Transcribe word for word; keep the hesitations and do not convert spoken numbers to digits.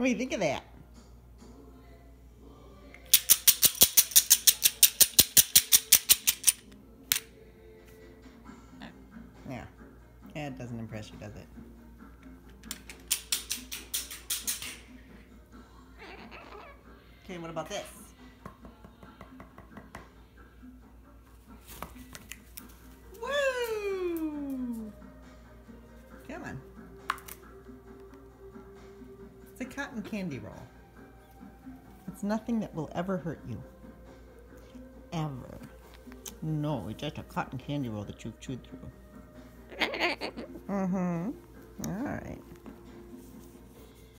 What do you think of that? Yeah. Yeah, it doesn't impress you, does it? Okay, what about this? Woo! Come on. It's a cotton candy roll. It's nothing that will ever hurt you. Ever. No, it's just a cotton candy roll that you've chewed through. Mm-hmm. All right.